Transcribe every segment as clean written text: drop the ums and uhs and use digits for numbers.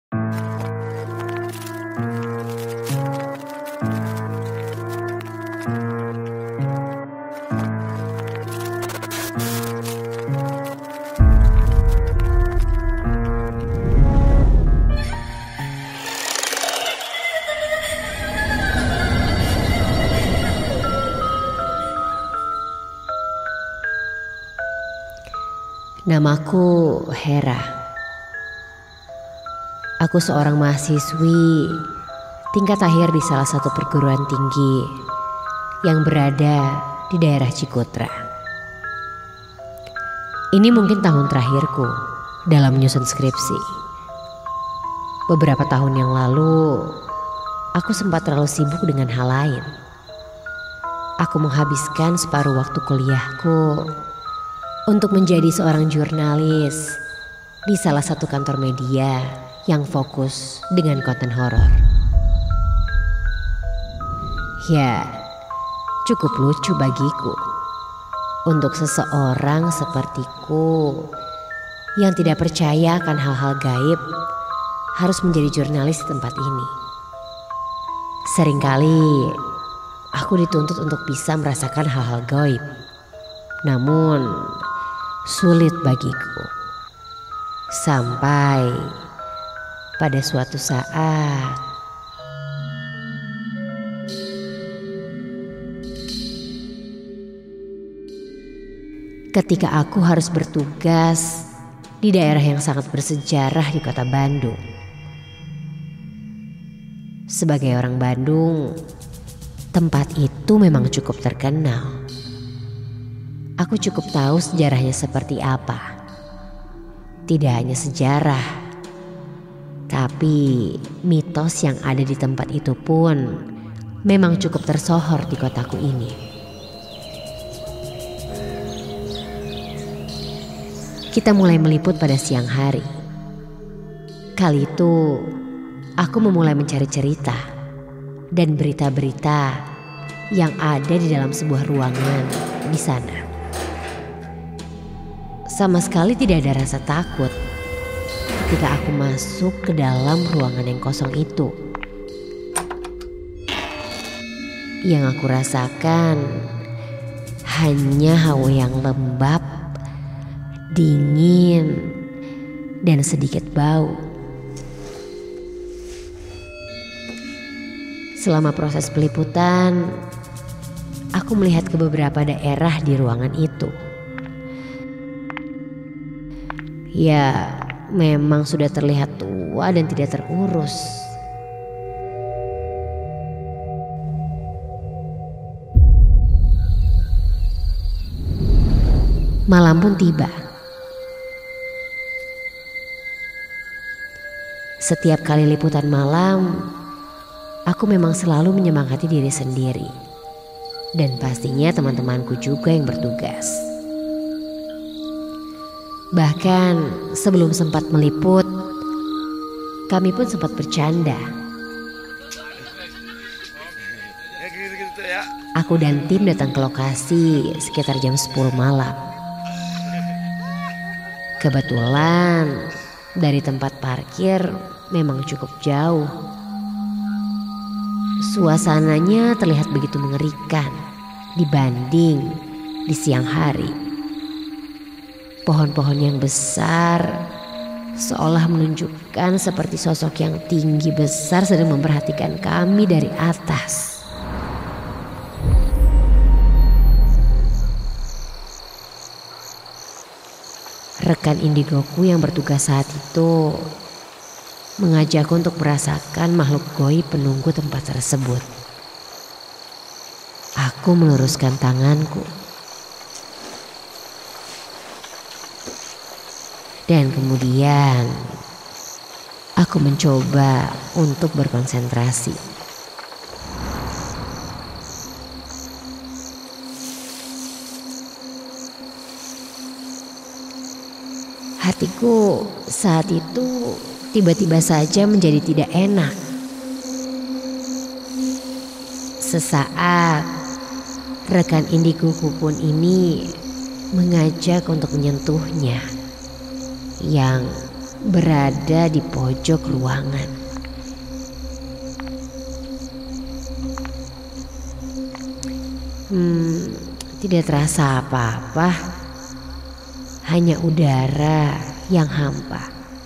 Namaku Hera. Aku seorang mahasiswi tingkat akhir di salah satu perguruan tinggi yang berada di daerah Cikutra. Ini mungkin tahun terakhirku dalam menyusun skripsi. Beberapa tahun yang lalu, aku sempat terlalu sibuk dengan hal lain. Aku menghabiskan separuh waktu kuliahku untuk menjadi seorang jurnalis di salah satu kantor media yang fokus dengan konten horor. Ya, cukup lucu bagiku untuk seseorang sepertiku yang tidak percaya akan hal-hal gaib harus menjadi jurnalis di tempat ini. Seringkali aku dituntut untuk bisa merasakan hal-hal gaib, namun sulit bagiku. Sampai pada suatu saat ketika aku harus bertugas di daerah yang sangat bersejarah di kota Bandung. Sebagai orang Bandung, tempat itu memang cukup terkenal. Aku cukup tahu sejarahnya seperti apa. Tidak hanya sejarah, tapi mitos yang ada di tempat itu pun memang cukup tersohor di kotaku ini. Kita mulai meliput pada siang hari. Kali itu aku memulai mencari cerita dan berita-berita yang ada di dalam sebuah ruangan di sana. Sama sekali tidak ada rasa takut ketika aku masuk ke dalam ruangan yang kosong itu. Yang aku rasakan hanya hawa yang lembab, dingin, dan sedikit bau. Selama proses peliputan, aku melihat ke beberapa daerah di ruangan itu. Ya, memang sudah terlihat tua dan tidak terurus. Malam pun tiba. Setiap kali liputan malam, aku memang selalu menyemangati diri sendiri. Dan pastinya teman-temanku juga yang bertugas. Bahkan sebelum sempat meliput, kami pun sempat bercanda. Aku dan tim datang ke lokasi sekitar jam 10 malam. Kebetulan dari tempat parkir memang cukup jauh. Suasananya terlihat begitu mengerikan dibanding di siang hari. Pohon-pohon yang besar seolah menunjukkan seperti sosok yang tinggi besar sedang memperhatikan kami dari atas. Rekan indigoku yang bertugas saat itu mengajakku untuk merasakan makhluk goib penunggu tempat tersebut. Aku meluruskan tanganku. Dan kemudian aku mencoba untuk berkonsentrasi. Hatiku saat itu tiba-tiba saja menjadi tidak enak. Sesaat rekan indigoku pun ini mengajak untuk menyentuhnya, yang berada di pojok ruangan. Tidak terasa apa-apa, hanya udara yang hampa.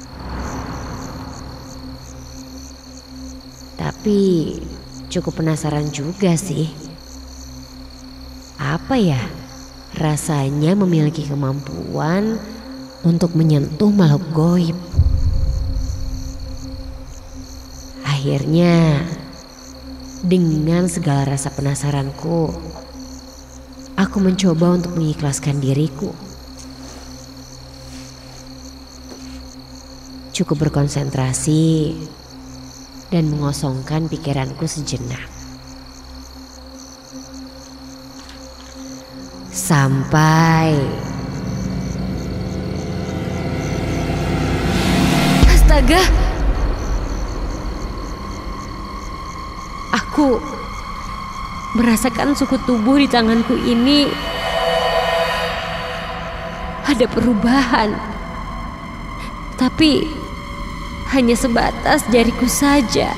Tapi cukup penasaran juga sih. Apa ya rasanya memiliki kemampuan untuk menyentuh makhluk goib? Akhirnya, dengan segala rasa penasaranku, aku mencoba untuk mengikhlaskan diriku. Cukup berkonsentrasi dan mengosongkan pikiranku sejenak. Sampai astaga, aku merasakan suku tubuh di tanganku ini ada perubahan, tapi hanya sebatas jariku saja.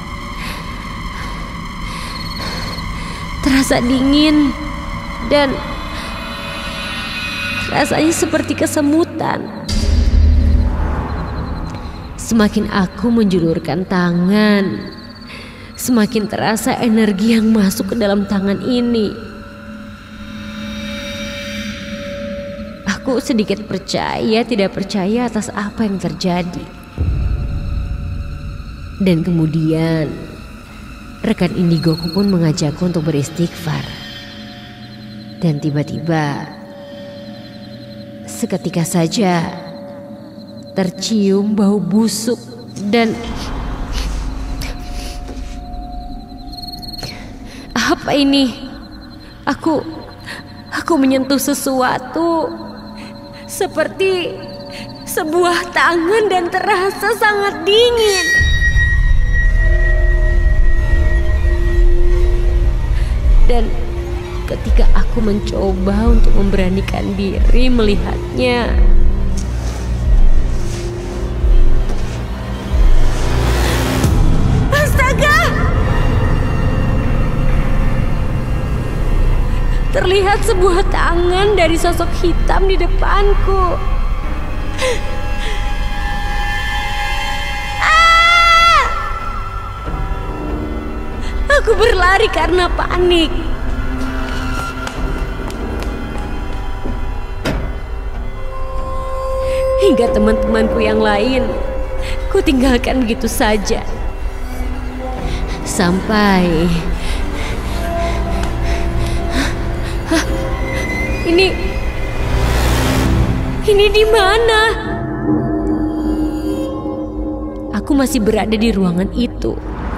Terasa dingin dan rasanya seperti kesemutan. Semakin aku menjulurkan tangan, semakin terasa energi yang masuk ke dalam tangan ini. Aku sedikit percaya tidak percaya atas apa yang terjadi. Dan kemudian rekan indigoku pun mengajakku untuk beristighfar. Dan tiba-tiba seketika saja tercium bau busuk dan apa ini? Aku menyentuh sesuatu seperti sebuah tangan dan terasa sangat dingin. Dan ketika aku mencoba untuk memberanikan diri melihatnya, astaga! Terlihat sebuah tangan dari sosok hitam di depanku. Aku berlari karena panik. Hingga teman-temanku yang lain ku tinggalkan begitu saja. Sampai Ini di mana? Aku masih berada di ruangan itu.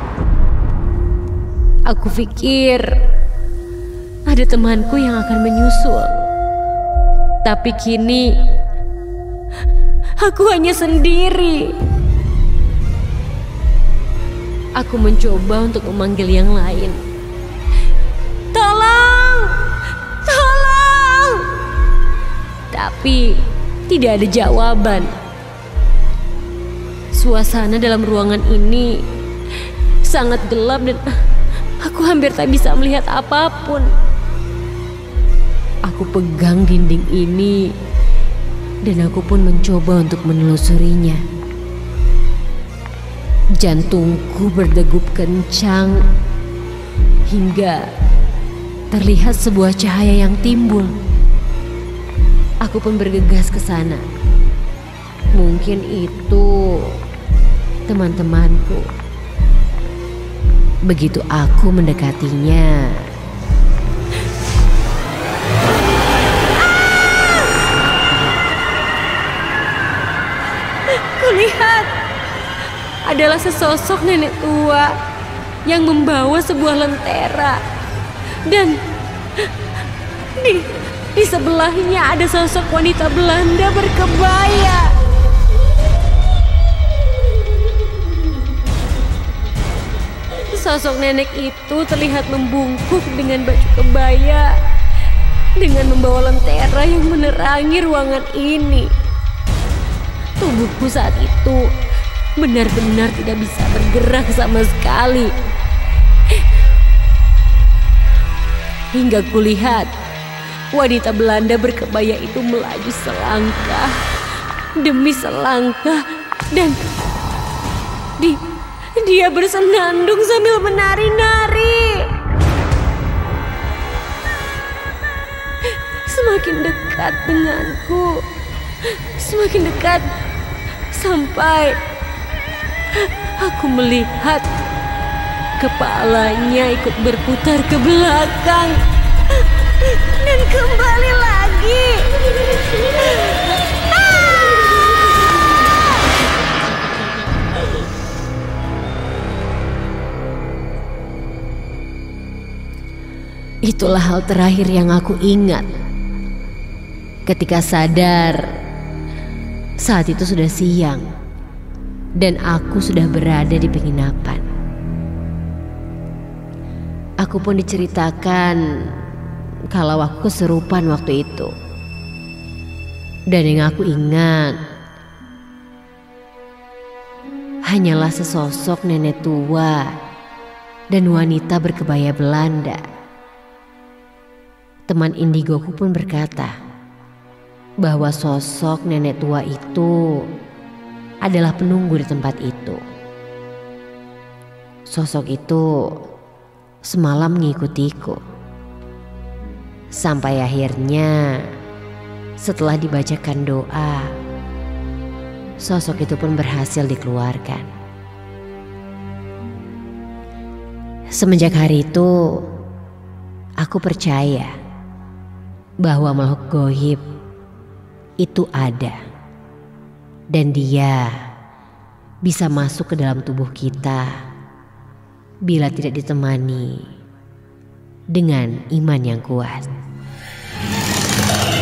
Aku pikir ada temanku yang akan menyusul. Tapi kini aku hanya sendiri. Aku mencoba untuk memanggil yang lain. Tolong! Tolong! Tapi tidak ada jawaban. Suasana dalam ruangan ini sangat gelap dan aku hampir tak bisa melihat apapun. Aku pegang dinding ini dan aku pun mencoba untuk menelusurinya. Jantungku berdegup kencang hingga terlihat sebuah cahaya yang timbul. Aku pun bergegas ke sana. Mungkin itu teman-temanku. Begitu aku mendekatinya, kulihat adalah sesosok nenek tua yang membawa sebuah lentera, dan di sebelahnya ada sosok wanita Belanda berkebaya. Sosok nenek itu terlihat membungkuk dengan baju kebaya, dengan membawa lentera yang menerangi ruangan ini. Tubuhku saat itu benar-benar tidak bisa bergerak sama sekali. Hingga kulihat wanita Belanda berkebaya itu melaju selangkah demi selangkah dan dia bersenandung sambil menari-nari. Semakin dekat denganku, semakin dekat, sampai aku melihat kepalanya ikut berputar ke belakang dan kembali lagi. Itulah hal terakhir yang aku ingat. Ketika sadar, saat itu sudah siang dan aku sudah berada di penginapan. Aku pun diceritakan kalau aku kesurupan waktu itu. Dan yang aku ingat hanyalah sesosok nenek tua dan wanita berkebaya Belanda. Teman indigoku pun berkata bahwa sosok nenek tua itu adalah penunggu di tempat itu. Sosok itu semalam mengikutiku. Sampai akhirnya setelah dibacakan doa, sosok itu pun berhasil dikeluarkan. Semenjak hari itu, aku percaya bahwa makhluk gaib itu ada dan dia bisa masuk ke dalam tubuh kita bila tidak ditemani dengan iman yang kuat.